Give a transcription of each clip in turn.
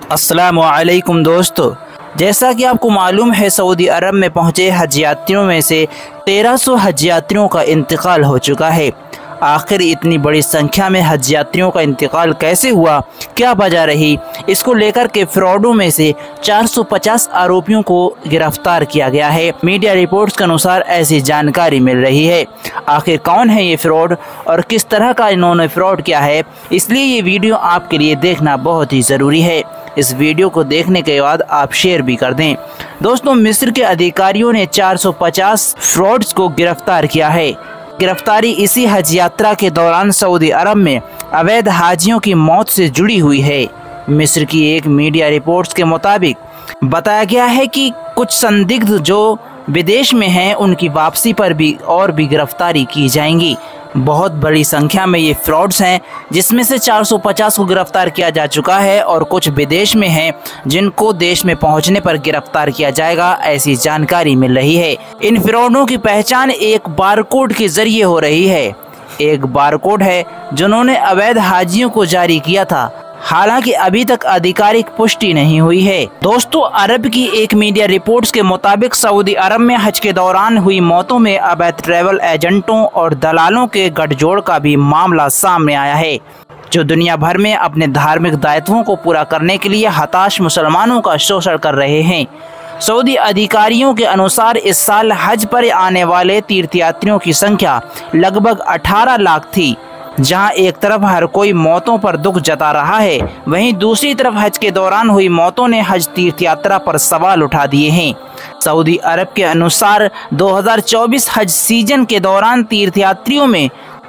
अस्सलामु अलैकुम दोस्तों, जैसा कि आपको मालूम है सऊदी अरब में पहुंचे हज यात्रियों में से 1300 हज यात्रियों का इंतकाल हो चुका है। आखिर इतनी बड़ी संख्या में हज यात्रियों का इंतकाल कैसे हुआ, क्या वजह रही, इसको लेकर के फ्रॉडों में से 450 आरोपियों को गिरफ्तार किया गया है। मीडिया रिपोर्ट्स के अनुसार ऐसी जानकारी मिल रही है। आखिर कौन है ये फ्रॉड और किस तरह का इन्होंने फ्रॉड किया है, इसलिए ये वीडियो आपके लिए देखना बहुत ही ज़रूरी है। इस वीडियो को देखने के बाद आप शेयर भी कर दें। दोस्तों, मिस्र के अधिकारियों ने 450 फ्रॉड्स को गिरफ्तार किया है। गिरफ्तारी इसी हज यात्रा के दौरान सऊदी अरब में अवैध हाजियों की मौत से जुड़ी हुई है। मिस्र की एक मीडिया रिपोर्ट्स के मुताबिक बताया गया है कि कुछ संदिग्ध जो विदेश में हैं उनकी वापसी पर भी गिरफ्तारी की जाएंगी। बहुत बड़ी संख्या में ये फ्रॉड्स हैं, जिसमें से 450 को गिरफ्तार किया जा चुका है और कुछ विदेश में हैं जिनको देश में पहुंचने पर गिरफ्तार किया जाएगा, ऐसी जानकारी मिल रही है। इन फ्रॉडों की पहचान एक बारकोड के जरिए हो रही है। एक बारकोड है जिन्होंने अवैध हाजियों को जारी किया था, हालांकि अभी तक आधिकारिक पुष्टि नहीं हुई है। दोस्तों, अरब की एक मीडिया रिपोर्ट्स के मुताबिक सऊदी अरब में हज के दौरान हुई मौतों में अवैध ट्रैवल एजेंटों और दलालों के गठजोड़ का भी मामला सामने आया है, जो दुनिया भर में अपने धार्मिक दायित्वों को पूरा करने के लिए हताश मुसलमानों का शोषण कर रहे हैं। सऊदी अधिकारियों के अनुसार इस साल हज पर आने वाले तीर्थयात्रियों की संख्या लगभग 18 लाख थी। जहां एक तरफ हर कोई मौतों पर दुख जता रहा है, वहीं दूसरी तरफ हज के दौरान हुई मौतों ने हज तीर्थ यात्रा पर सवाल उठा दिए हैं। सऊदी अरब के अनुसार 2024 हज सीजन के दौरान तीर्थयात्रियों में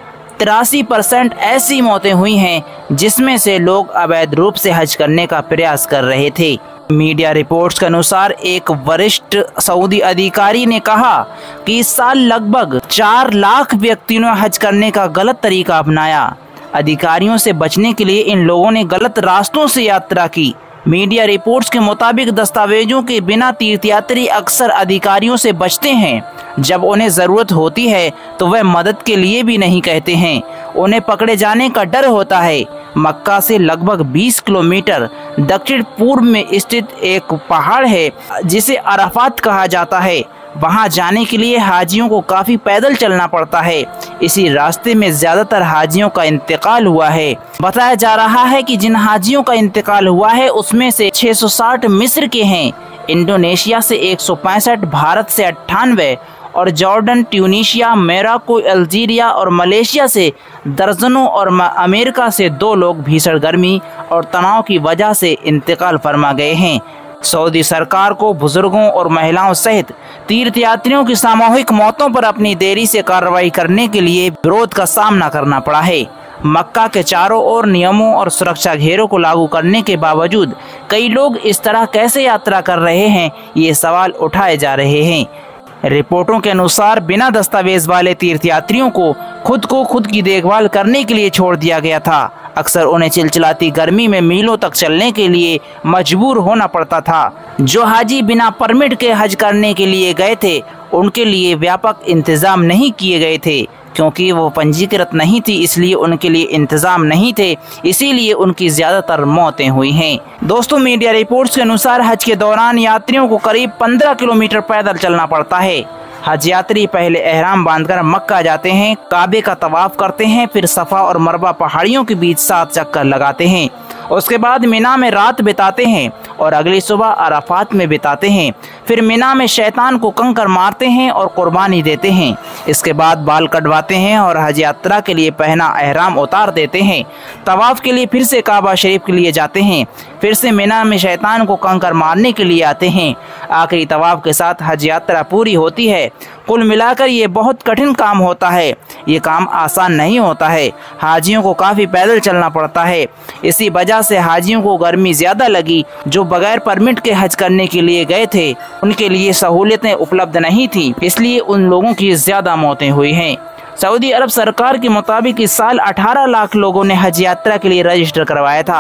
83% ऐसी मौतें हुई हैं जिसमें से लोग अवैध रूप से हज करने का प्रयास कर रहे थे। मीडिया रिपोर्ट्स के अनुसार एक वरिष्ठ सऊदी अधिकारी ने कहा कि इस साल लगभग 4 लाख व्यक्तियों ने हज करने का गलत तरीका अपनाया। अधिकारियों से बचने के लिए इन लोगों ने गलत रास्तों से यात्रा की। मीडिया रिपोर्ट्स के मुताबिक दस्तावेजों के बिना तीर्थयात्री अक्सर अधिकारियों से बचते हैं। जब उन्हें ज़रूरत होती है तो वह मदद के लिए भी नहीं कहते हैं। उन्हें पकड़े जाने का डर होता है। मक्का से लगभग 20 किलोमीटर दक्षिण पूर्व में स्थित एक पहाड़ है जिसे अराफात कहा जाता है। वहां जाने के लिए हाजियों को काफ़ी पैदल चलना पड़ता है। इसी रास्ते में ज़्यादातर हाजियों का इंतकाल हुआ है। बताया जा रहा है कि जिन हाजियों का इंतकाल हुआ है उसमें से 660 मिस्र के हैं, इंडोनेशिया से 165, भारत से 98 और जॉर्डन, ट्यूनीशिया, मोरक्को, अल्जीरिया और मलेशिया से दर्जनों और अमेरिका से 2 लोग भीषण गर्मी और तनाव की वजह से इंतकाल फरमा गए हैं। सऊदी सरकार को बुजुर्गों और महिलाओं सहित तीर्थयात्रियों की सामूहिक मौतों पर अपनी देरी से कार्रवाई करने के लिए विरोध का सामना करना पड़ा है। मक्का के चारों ओर नियमों और सुरक्षा घेरों को लागू करने के बावजूद कई लोग इस तरह कैसे यात्रा कर रहे हैं, ये सवाल उठाए जा रहे हैं। रिपोर्टों के अनुसार बिना दस्तावेज वाले तीर्थयात्रियों को खुद की देखभाल करने के लिए छोड़ दिया गया था। अक्सर उन्हें चिलचिलाती गर्मी में मीलों तक चलने के लिए मजबूर होना पड़ता था। जो हाजी बिना परमिट के हज करने के लिए गए थे उनके लिए व्यापक इंतजाम नहीं किए गए थे, क्योंकि वो पंजीकृत नहीं थी, इसलिए उनके लिए इंतजाम नहीं थे, इसीलिए उनकी ज़्यादातर मौतें हुई हैं। दोस्तों, मीडिया रिपोर्ट्स के अनुसार हज के दौरान यात्रियों को करीब 15 किलोमीटर पैदल चलना पड़ता है। हज यात्री पहले एहराम बांधकर मक्का जाते हैं, काबे का तवाफ करते हैं, फिर सफ़ा और मरवा पहाड़ियों के बीच 7 चक्कर लगाते हैं। उसके बाद मिना में रात बिताते हैं और अगली सुबह अराफात में बिताते हैं। फिर मिना में शैतान को कंकर मारते हैं और कुर्बानी देते हैं। इसके बाद बाल कटवाते हैं और हज यात्रा के लिए पहना एहराम उतार देते हैं। तवाफ के लिए फिर से काबा शरीफ के लिए जाते हैं। फिर से मिना में शैतान को कंकर मारने के लिए आते हैं। आखिरी तवाफ के साथ हज यात्रा पूरी होती है। कुल मिलाकर ये बहुत कठिन काम होता है। ये काम आसान नहीं होता है। हाजियों को काफ़ी पैदल चलना पड़ता है। इसी वजह से हाजियों को गर्मी ज़्यादा लगी। जो बगैर परमिट के हज करने के लिए गए थे उनके लिए सहूलियतें उपलब्ध नहीं थी, इसलिए उन लोगों की ज़्यादा मौतें हुई हैं। सऊदी अरब सरकार के मुताबिक इस साल 18 लाख लोगों ने हज यात्रा के लिए रजिस्टर करवाया था,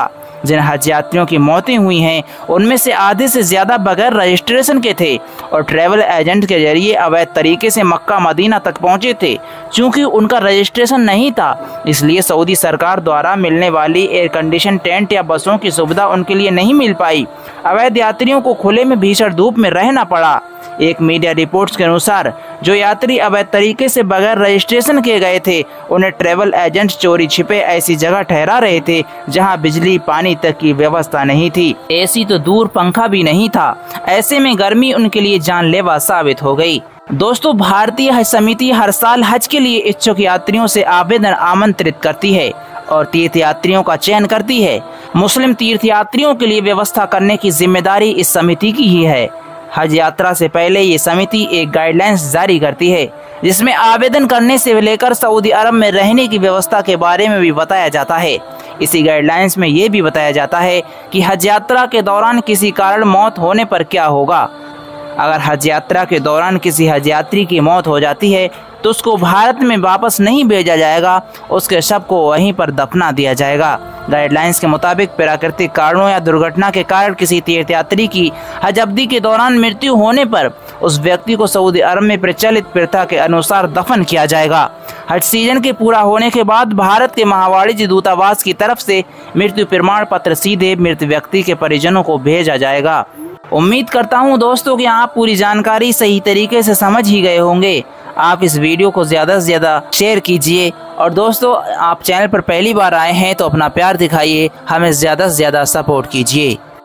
जिन हज यात्रियों की मौतें हुई हैं उनमें से आधे से ज़्यादा बगैर रजिस्ट्रेशन के थे और ट्रैवल एजेंट के जरिए अवैध तरीके से मक्का मदीना तक पहुंचे थे। चूँकि उनका रजिस्ट्रेशन नहीं था, इसलिए सऊदी सरकार द्वारा मिलने वाली एयर कंडीशन टेंट या बसों की सुविधा उनके लिए नहीं मिल पाई। अवैध यात्रियों को खुले में भीषण धूप में रहना पड़ा। एक मीडिया रिपोर्ट्स के अनुसार जो यात्री अवैध तरीके से बगैर रजिस्ट्रेशन किए गए थे उन्हें ट्रैवल एजेंट चोरी छिपे ऐसी जगह ठहरा रहे थे जहां बिजली पानी तक की व्यवस्था नहीं थी, एसी तो दूर पंखा भी नहीं था। ऐसे में गर्मी उनके लिए जानलेवा साबित हो गई। दोस्तों, भारतीय हज समिति हर साल हज के लिए इच्छुक यात्रियों से आवेदन आमंत्रित करती है और तीर्थ यात्रियों का चयन करती है। मुस्लिम तीर्थ यात्रियों के लिए व्यवस्था करने की जिम्मेदारी इस समिति की ही है। हज यात्रा से पहले ये समिति एक गाइडलाइंस जारी करती है जिसमें आवेदन करने से लेकर सऊदी अरब में रहने की व्यवस्था के बारे में भी बताया जाता है। इसी गाइडलाइंस में ये भी बताया जाता है कि हज यात्रा के दौरान किसी कारण मौत होने पर क्या होगा। अगर हज यात्रा के दौरान किसी हज यात्री की मौत हो जाती है तो उसको भारत में वापस नहीं भेजा जाएगा, उसके शव को वहीं पर दफना दिया जाएगा। गाइडलाइंस के मुताबिक प्राकृतिक कारणों या दुर्घटना के कारण किसी तीर्थ यात्री की हज अवधि के दौरान मृत्यु होने पर उस व्यक्ति को सऊदी अरब में प्रचलित प्रथा के अनुसार दफन किया जाएगा। हज सीजन के पूरा होने के बाद भारत के महावाणिज्य दूतावास की तरफ से मृत्यु प्रमाण पत्र सीधे मृत व्यक्ति के परिजनों को भेजा जाएगा। उम्मीद करता हूं दोस्तों कि आप पूरी जानकारी सही तरीके से समझ ही गए होंगे। आप इस वीडियो को ज़्यादा से ज़्यादा शेयर कीजिए और दोस्तों, आप चैनल पर पहली बार आए हैं तो अपना प्यार दिखाइए, हमें ज़्यादा से ज़्यादा सपोर्ट कीजिए।